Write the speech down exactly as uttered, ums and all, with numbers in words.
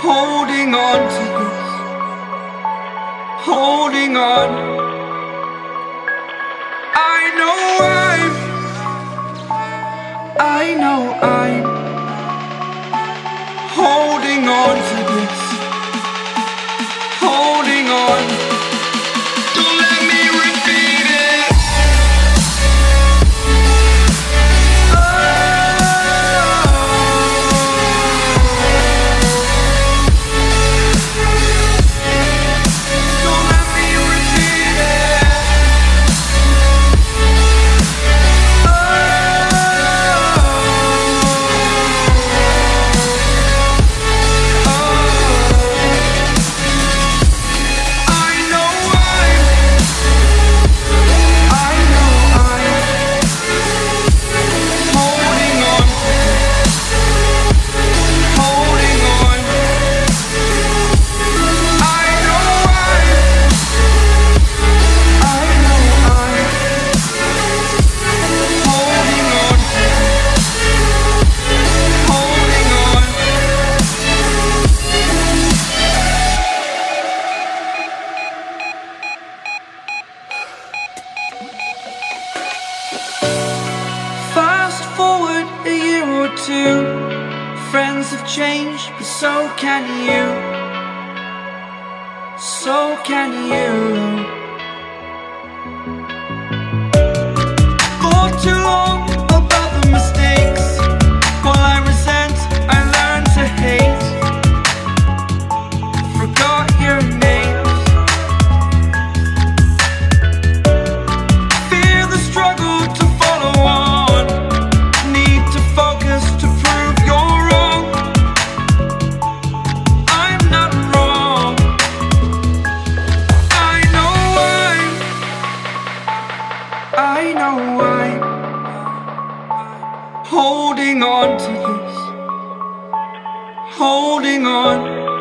holding on to this, holding on. I know I'm, I know I'm holding on to this, holding on. Don't let me repeat it. Friends have changed, but so can you. So can you. For too long about the mistakes, while I resent, I learned to hate. Forgot your names. Fear the struggle to follow on. Need to focus to prove you're wrong. I'm not wrong. I know I'm, I know I'm holding on to this, holding on.